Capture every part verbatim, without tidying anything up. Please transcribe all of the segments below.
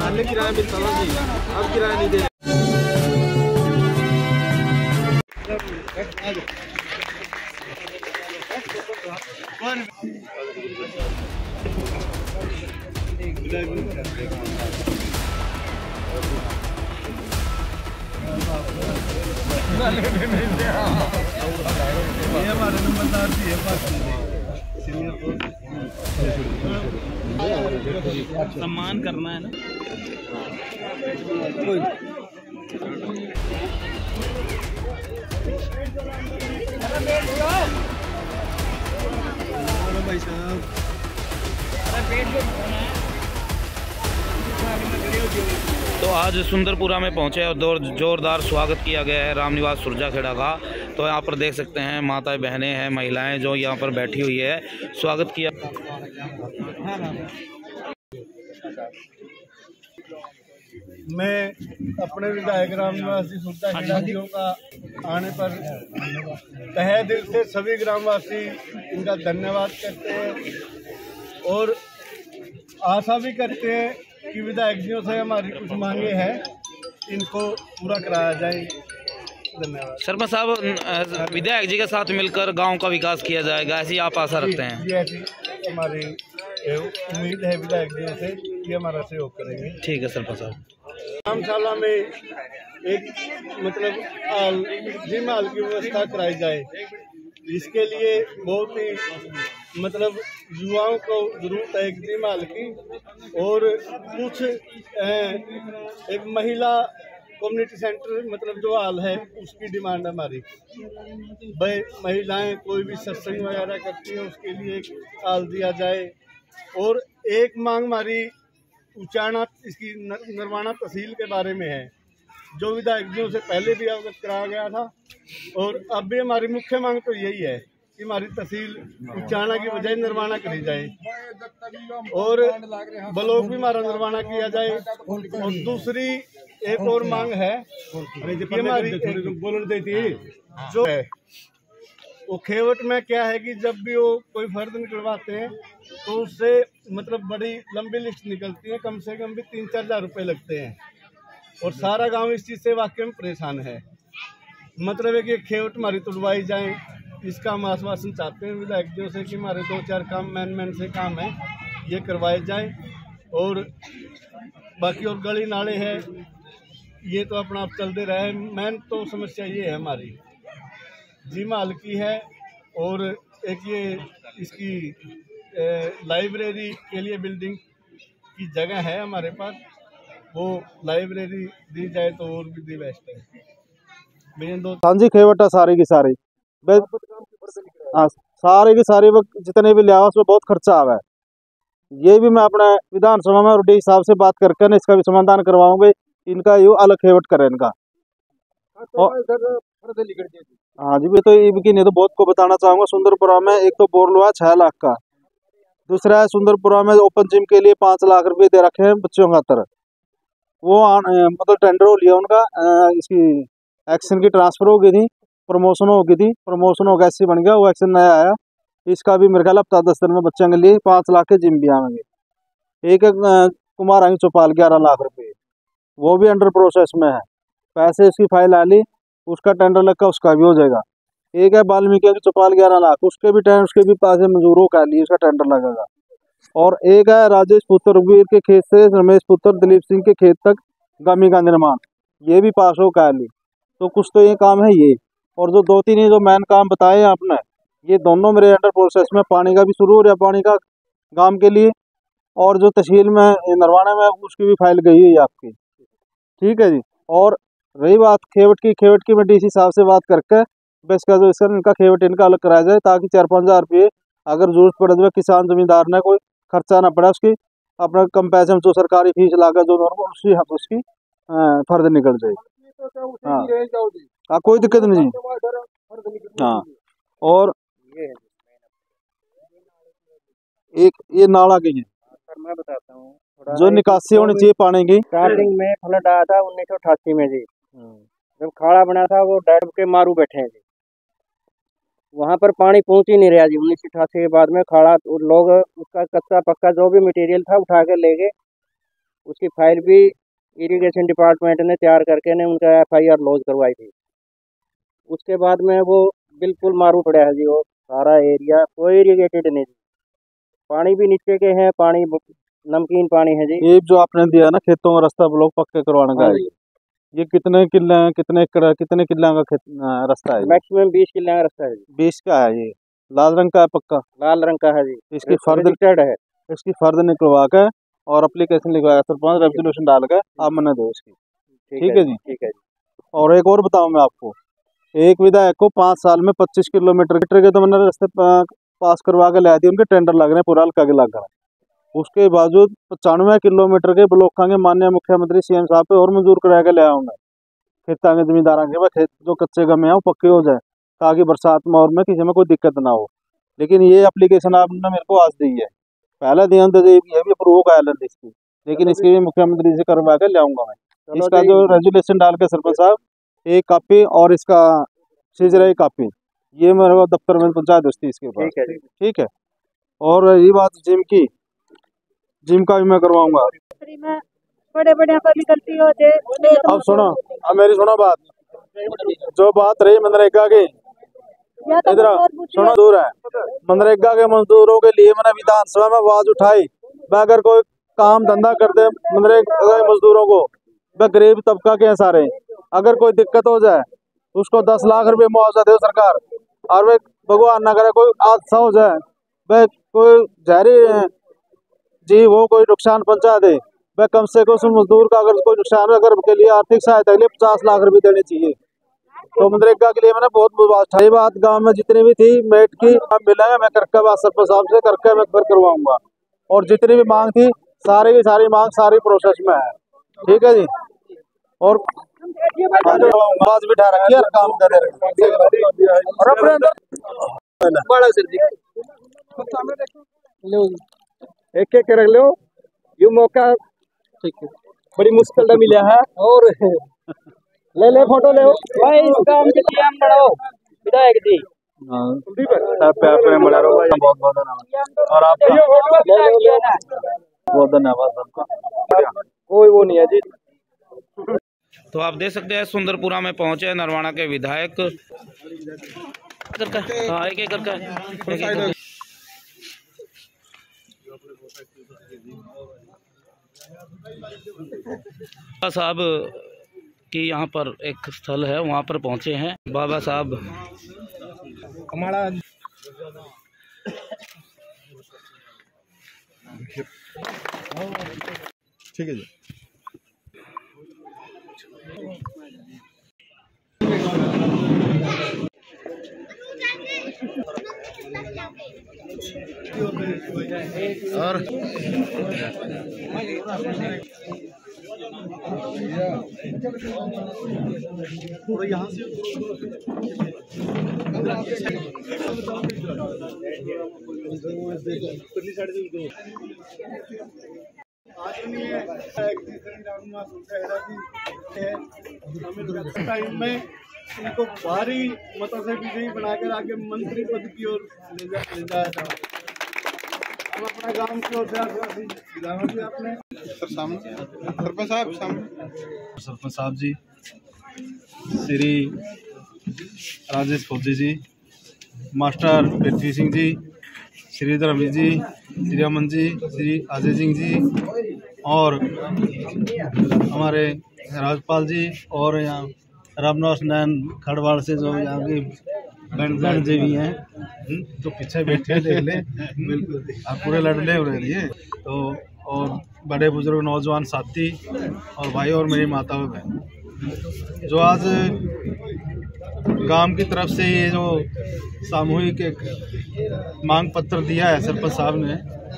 पहले किराया मिलता था जी, अब किराया नहीं दे रहे। ये हमारे नंबरदार भी है, सम्मान करना है ना। भाई साहब तो आज सुंदरपुरा में पहुंचे और दौर जोरदार स्वागत किया गया है रामनिवास सुरजाखेड़ा का। तो यहाँ पर देख सकते हैं माताएं बहनें हैं, महिलाएं जो यहाँ पर बैठी हुई है, स्वागत किया। मैं अपने विधायक रामनिवास जी सुरजाखेड़ा जी का आने पर तहे दिल से सभी ग्रामवासी इनका धन्यवाद करते हैं और आशा भी करते हैं कि विधायक जियों से हमारी कुछ मांगे हैं, इनको पूरा कराया जाए। धन्यवाद। शर्मा साहब, विधायक जी के साथ मिलकर गांव का विकास किया जाएगा, ऐसी आप आशा रखते हैं? जी ऐसी हमारी उम्मीद है विधायक जियों से कि हमारा सहयोग करेंगे। ठीक है शर्मा साहब। धर्मशाला में एक मतलब हाल जिम हाल की व्यवस्था कराई जाए, इसके लिए बहुत ही मतलब युवाओं को जरूरत है एक जिम हाल की। और कुछ एक महिला कम्युनिटी सेंटर मतलब जो हाल है उसकी डिमांड हमारी, भाई महिलाएं कोई भी सत्संग वगैरह करती है उसके लिए एक हाल दिया जाए। और एक मांग हमारी उचाना इसकी नरवाना तहसील के बारे में है, जो विधायक जी से पहले भी अवगत कराया गया था और अब भी हमारी मुख्य मांग तो यही है कि हमारी तहसील उचाना की बजाय नरवाना करी जाए और ब्लॉक भी हमारा नरवाना किया जाए। और दूसरी एक और मांग है कि हमारी बोल देती जो है वो खेवट में क्या है कि जब भी वो कोई फर्द निकलवाते हैं तो उससे मतलब बड़ी लंबी लिस्ट निकलती है, कम से कम भी तीन चार हजार रुपये लगते हैं और सारा गांव इस चीज़ से वाकई में परेशान है। मतलब है कि खेवट हमारी तुड़वाई जाए, इसका हम आश्वासन चाहते हैं विधायक जी से कि हमारे दो चार काम मैन मैन से काम है ये करवाए जाए। और बाकी और गली नाले है ये तो अपना आप चलते रहे। मैन तो समस्या ये है हमारी जिम हाल की है और एक ये इसकी लाइब्रेरी के लिए बिल्डिंग की जगह है हमारे पास, वो लाइब्रेरी दी जाए तो और भी दी बेस्ट है। दो सांझी खेवट है सारी की सारी, हाँ सारे की सारी जितने भी लिया उसमें बहुत खर्चा आवा है। ये भी मैं अपने विधानसभा में डी साहब से बात करके ना इसका भी समाधान करवाऊंगे, इनका यू अलग खेवट करे इनका। हाँ जी भी तो इनकी नहीं तो बहुत को बताना चाहूँगा। सुंदरपुरा में एक तो बोरलो है छह लाख का, दूसरा है सुंदरपुरा में ओपन जिम के लिए पाँच लाख रुपए दे रखे हैं बच्चों खातर, वो मतलब टेंडर हो लिया उनका। इसकी एक्शन की ट्रांसफर हो गई थी, प्रमोशन हो गई थी, प्रमोशन हो गया ऐसे बन गया, वो एक्शन नया आया। इसका भी मेरे ख्याल हफ्ता दस दिन में बच्चों के लिए पाँच लाख के जिम भी आएंगे। एक कुमार आएंगे चौपाल ग्यारह लाख रुपए, वो भी अंडर प्रोसेस में है। पैसे इसकी फाइल आ ली, उसका टेंडर लगा उसका भी हो जाएगा। एक है वाल्मीकि की चौपाल ग्यारह लाख, उसके भी टेंडर उसके भी पैसे मंजूर हो कर लिए, उसका टेंडर लगेगा। और एक है राजेश पुत्र रघुवीर के खेत से रमेश पुत्र दिलीप सिंह के खेत तक गामी का निर्माण, ये भी पास हो कर ली। तो कुछ तो ये काम है ये, और जो दो तीन ये जो मैन काम बताए आपने ये दोनों मेरे अंडर प्रोसेस में। पानी का भी शुरू हो रहा, पानी का गांव के लिए, और जो तहसील में नरवाने में उसकी भी फाइल गई है आपकी, ठीक है जी। और रही बात खेवट की, खेवट की मैं डीसी साहब से बात करके बस का जो इसका इनका खेवट इनका अलग कराया जाए, ताकि चार पाँच हज़ार रुपये अगर जरूरत पड़े तो किसान जमींदार ने कोई खर्चा ना पड़ा, उसकी अपना कम पैसे में जो सरकारी फीस लाकर जो नॉर्मल उसकी उसकी फर्द निकल जाए। हाँ हाँ कोई दिक्कत नहीं। हाँ और एक ये नाला की है सर मैं बताता हूँ जो निकासी होनी चाहिए पानी की। स्टार्टिंग में फ्लड आया था उन्नीस सौ अठासी में जी, जब खाड़ा बना था वो डैम के मारू बैठे हैं जी, वहाँ पर पानी पहुँच ही नहीं रहा जी। उन्नीस सौ अठासी के बाद में खाड़ा लोग उसका कच्चा पक्का जो भी मटेरियल था उठा के ले गए, उसकी फाइल भी इरिगेशन डिपार्टमेंट ने तैयार करके ने उनका एफ आई आर लॉन्च करवाई थी। उसके बाद में वो बिल्कुल मारू पड़ा है जी, वो सारा एरिया कोई इरिगेटेड नहीं जी, पानी भी नीचे के हैं, पानी नमकीन पानी है जी। ये जो आपने दिया ना खेतों में रास्ता ब्लॉक पक्के करवाने का, ये कितने किले हैं, कितने एकड़ कितने किले का खेत रास्ता है? मैक्सिमम बीस किले का रास्ता है जी। बीस का है, ये लाल रंग का है पक्का? लाल रंग का है जी। इसकी फर्द है, इसकी फर्द निकलवा के और एप्लीकेशन लिखवाया सरपंच, रेजोल्यूशन डाल के आप मना दो इसकी। ठीक है जी, ठीक है जी। और एक और बताऊं मैं आपको, एक विधायक को पाँच साल में पच्चीस किलोमीटर के तो मैंने रास्ते पास करवा के ला दिए, उनके टेंडर लग रहे हैं पूरा हल्का के लग रहा है। उसके बावजूद पचानवे किलोमीटर के ब्लॉक के माननीय मुख्यमंत्री सीएम साहब पे और मंजूर करा के ले आऊँ मैं खेता के जमींदारा के, खेत जो कच्चे गमे हैं वो पक्के हो जाए ताकि बरसात में और में किसी में कोई दिक्कत ना हो। लेकिन ये एप्लीकेशन आपने मेरे को आज दी है, पहला ध्यान दे ये भी अप्रूव का है इसकी, लेकिन इसकी भी मुख्यमंत्री से करवा के ले आऊँगा मैं। इसका जो रेजोल्यूशन डाल के सरपंच साहब एक कापी और इसका सीजराई कापी ये मेरे को दफ्तर में पहुँचा दो इसके पास। ठीक है, और ये बात जिम की, जिम का भी मैं करवाऊंगा। बड़े बड़े भी करती हो दे, दे अब सुनो, अब मेरी सुनो बात, जो बात रही मनरेगा की, इधर सुनो दूर है, मनरेगा के मजदूरों के लिए मैंने विधानसभा में आवाज उठाई, वह अगर कोई काम धंधा करते मनरेगा के मजदूरों को, वह गरीब तबका के हैं सारे, अगर कोई दिक्कत हो जाए उसको दस लाख रुपए मुआवजा दे सरकार, और वे भगवान ना करे कोई हादसा हो जाए, वह कोई जहरी जी वो कोई नुकसान पहुंचा दे, वह कम से कम उस मजदूर का अगर कोई नुकसान अगर के लिए आर्थिक सहायता के लिए पचास लाख रुपए देने चाहिए। तो मनरेगा के लिए मैंने बहुत बहुत बात गांव में जितनी भी थी मेट की मिलेंगे, मैं करके बात सरपंच साहब से करके मैं फिर करवाऊंगा, और जितनी भी मांग थी सारी की सारी मांग सारी प्रोसेस में है। ठीक है जी, और आवाज बिठा रखी है, काम कर रहे और अपने एक एक रख लो, ये मौका ठीक है बड़ी मुश्किल से मिला है, और ले ले फोटो ले भाई, इस काम के लिए हम बढ़ाओ विधायक जी। बड़ा रहो भाई, बहुत बहुत धन्यवाद, और आप बहुत धन्यवाद सबका, कोई वो नहीं है जी। तो आप देख सकते हैं सुंदरपुरा में पहुंचे नरवाना के विधायक, हाँ एक एक करके साहब कि यहाँ पर एक स्थल है वहाँ पर पहुँचे हैं बाबा साहब हमारा। ठीक है जी, और यहाँ से टाइम में इनको भारी मतों से विजयी बनाकर आगे मंत्री पद की ओर ले जा ले जाया था। हम अपना गांव की ओर से आपने सामने सरपंच साहब सामने सरपंच साहब जी, श्री राजेश फौजी जी, मास्टर पृथ्वी सिंह जी, श्री धर्मवीर जी, श्री अमन जी, श्री अजय सिंह जी, और हमारे राजपाल जी, और यहाँ रामनाथ नैन खड़वाड़ से जो यहाँ की बहन जी भी हैं, तो पीछे बैठे देख ले, बिल्कुल आप पूरे लड़ले हो रहे हैं। तो और बड़े बुजुर्ग नौजवान साथी और भाई और मेरी माता और बहन, जो आज गांव की तरफ से ये जो सामूहिक एक मांग पत्र दिया है सरपंच साहब ने,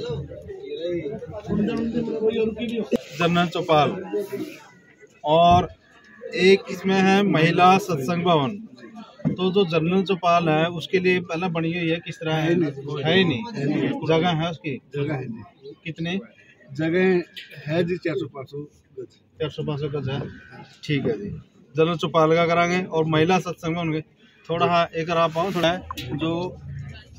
जनरल चौपाल, और एक इसमें है महिला सत्संग भवन। तो जो जनरल चौपाल है उसके लिए पहले बनी हुई है, किस तरह है? है ही नहीं, जगह है उसकी, जगह है कितने जगह है जी, चार सौ पाँच सौ चार सौ पाँच सौ गज है। ठीक है जी, जनरल चौपाल का कराएंगे, और महिला सत्संग में उनके थोड़ा एक आप पाओ थोड़ा है जो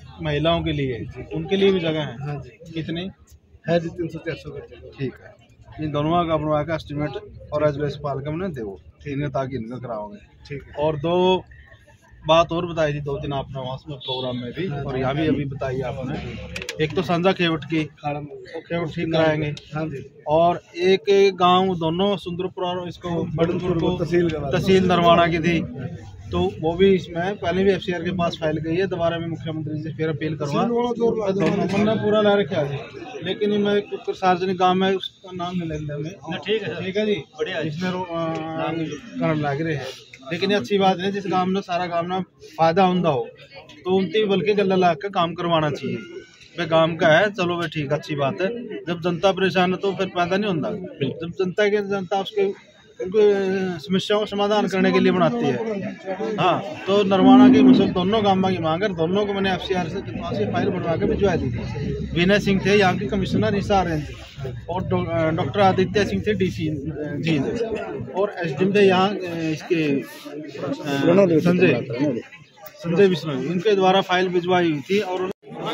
महिलाओं के लिए, उनके लिए भी जगह है। हाँ जी, कितनी है जी? तीन सौ चार सौ गज। ठीक है, इन दोनों का बनवा का एस्टिमेट और एज वेस पाल के मैंने देवो ठीक है ताकि इनका कराओगे ठीक है। और दो बात और बताई थी दो तीन आपने वहाँ में प्रोग्राम में भी और यहाँ भी अभी बताई आपने। एक तो संजा खेवट की खेवट ठीक कराएंगे और एक गांव दोनों सुंदरपुर और इसको बड़नपुर को तहसील तहसील नरवाना की थी तो वो भी इसमें पहले भी एफसीआर के पास फाइल गई है। दोबारा मैं मुख्यमंत्री से फिर अपील करूँगा हमने पूरा ला रखा है लेकिन मैं कुछ सार्वजनिक गाँव में उसका नाम नहीं लेने में ठीक है ठीक है जी बढ़िया इसमें कारण लग रहे हैं लेकिन ये अच्छी बात है जिस गांव में सारा गांव में फायदा होता हो तो उनकी बल्कि गला ला कर काम करवाना चाहिए। वे गांव का है चलो वे ठीक अच्छी बात है। जब जनता परेशान है तो फिर फायदा नहीं होता। जब जनता के जनता उसके समस्याओं का समाधान करने के लिए बनाती है। हाँ तो नरवाना की मुझे दोनों गांव की मांग है दोनों को मैंने एफसीआर से से फाइल बनवा के भिजवा दी थी। विनय सिंह थे यहाँ की कमिश्नर हिसार थे और डॉक्टर आदित्य सिंह थे डीसी जी और एसडीएम थे यहाँ इसके संजय संजय विष्णु इनके द्वारा फाइल भिजवाई हुई थी और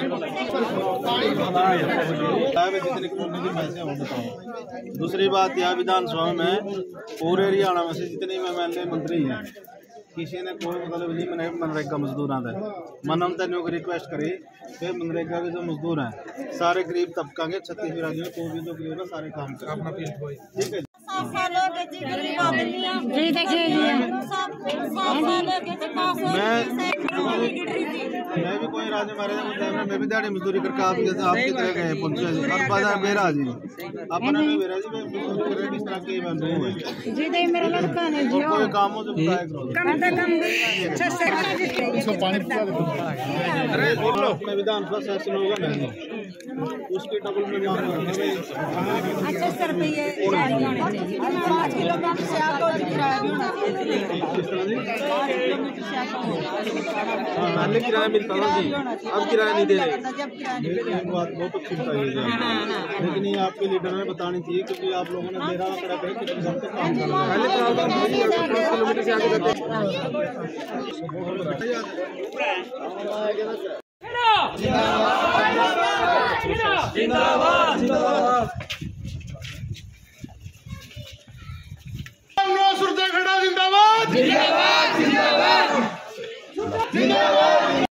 दूसरी बात यह विधानसभा में पूरे हरियाणा में से जितने भी एमएलए मंत्री हैं किसी ने कोई मतलब नहीं मैंने मनरेगा मजदूर आता है मन हम तेन को रिक्वेस्ट करी फिर मनरेगा के जो मजदूर हैं सारे गरीब तबका के छत्तीस राज्यों में कोई भी जो गरीब है सारे काम करें ठीक है। जी देखिए मैं भी कोई राज मारे मैं भी दिहाड़ी मजदूरी करके आपके आपकी तरह गए पहुंचे और बाजार बेरा जी अपना भी बेरा जी मैं मजदूरी कर किस तरह के बन रहे हैं जी दे मेरा लड़का है जी कोई काम हो तो बताया करो कम से कम छह से उसको पानी पिला दो अरे बोल लो मैं विधानसभा सेशन होगा नहीं उसके डबल में मांग रहे हैं अच्छा सर ये पाँच किलो कम से आपको किराया भी होना पहले किराया मिलता था जी अब किराया नहीं दे रहे। एक बात बहुत अच्छी बताई है लेकिन ये आपके लीडर ने बतानी चाहिए क्योंकि आप लोगों ने मेरा करा है कि किसान का काम करना पहले किलोमीटर से आगे जाते जिंदाबाद जिंदाबाद सुरजा खेड़ा जिंदाबाद जिंदाबाद जिंदाबाद जिंदाबाद।